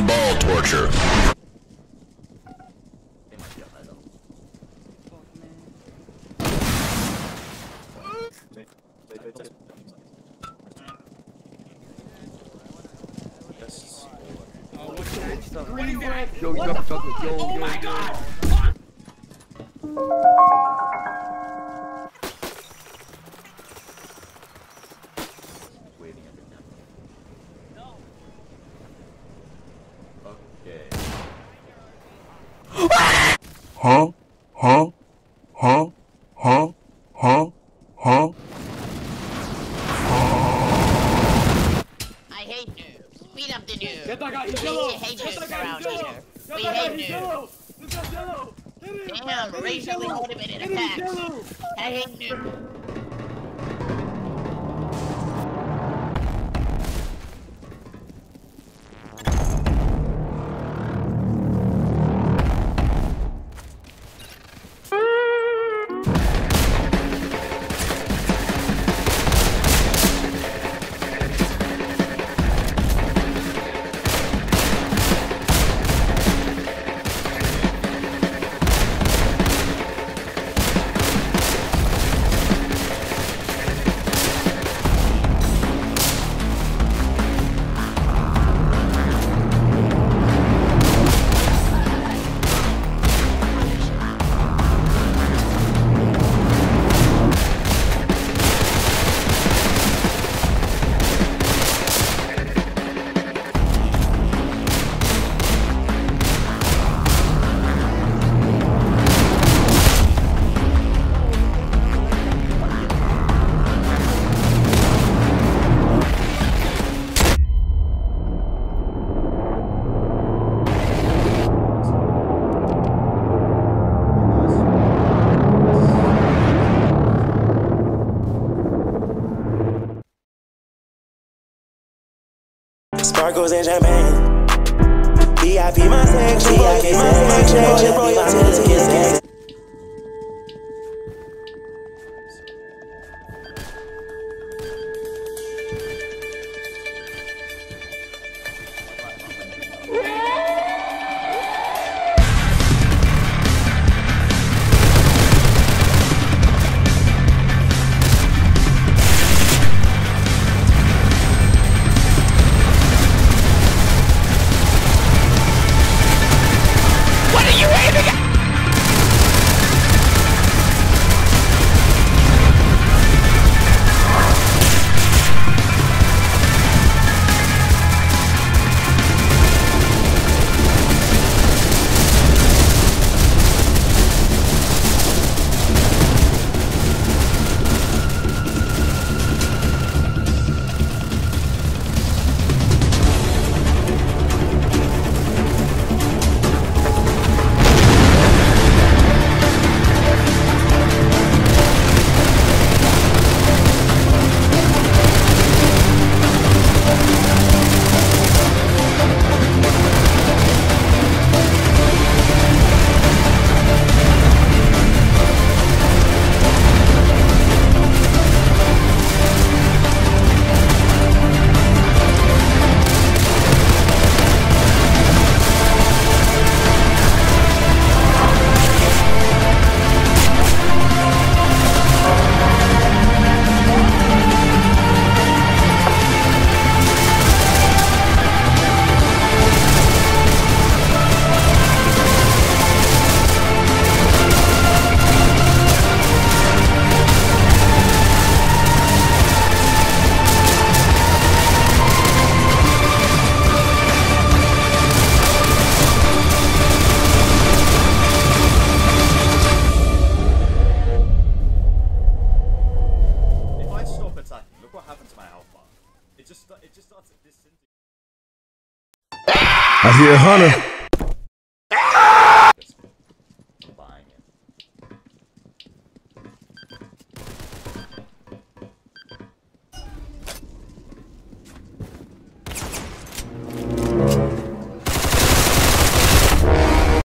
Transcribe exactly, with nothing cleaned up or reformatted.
ball torture. Yo, you got chocolate. Yo, oh yo, my yo. God! Waiting at the camera. No. Okay. Huh? Huh? Huh? Huh? Huh? Huh? I hate noobs. Beat up the noobs. Get that guy, he's yellow! We hate Get noobs that guy, around he's yellow! here. Get We that guy, hate he's noobs. yellow! This guy's yellow! Hit him! Damn, Hit him, racially yellow! motivated Hit him, attacks. yellow! I hate noobs. Sparkles and champagne. V I P my section. V I P my section. Royalty. What are you aiming at? I hear Hunter.